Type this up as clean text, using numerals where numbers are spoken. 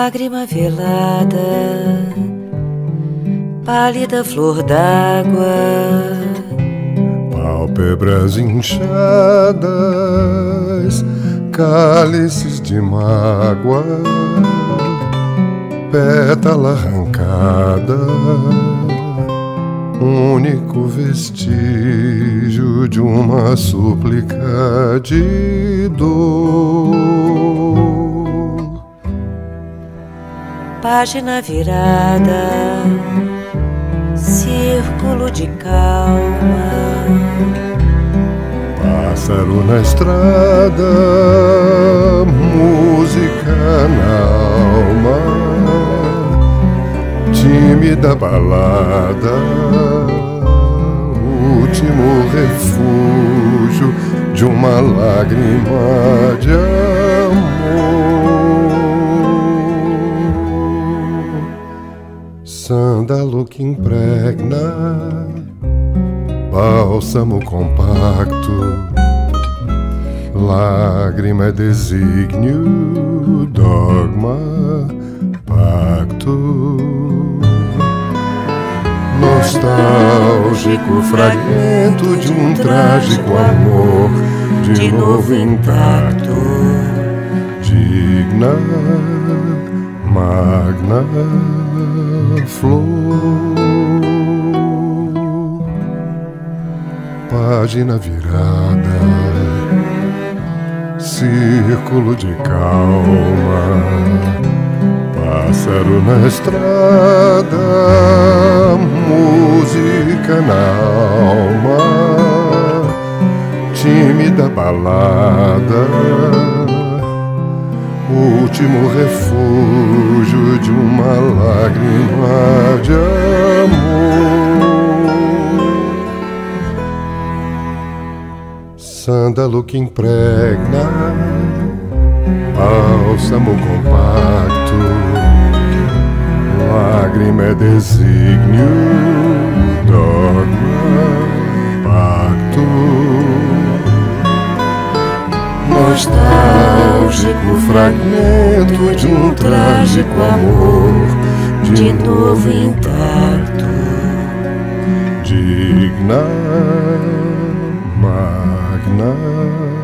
lágrima velada, pálida flor d'água, pálpebras inchadas, cálices de mágoa, pétala arrancada, único vestígio de uma súplica de dor. Página virada, círculo de calma, pássaro na estrada, música na alma, tímida balada, último refúgio de uma lágrima de amor. Sândalo que impregna, bálsamo compacto, lágrima é desígnio, dogma, pacto. Nostálgico fragmento de um trágico amor, de novo intacto, digna, magna flor. Página virada, círculo de calma, pássaro na estrada, música na alma, tímida balada, último refúgio de uma lágrima de amor. Sândalo que impregna, bálsamo compacto, lágrima é desígnio, dogma, pacto. Nostálgico fragmento de um trágico amor, de novo intacto, digna, magna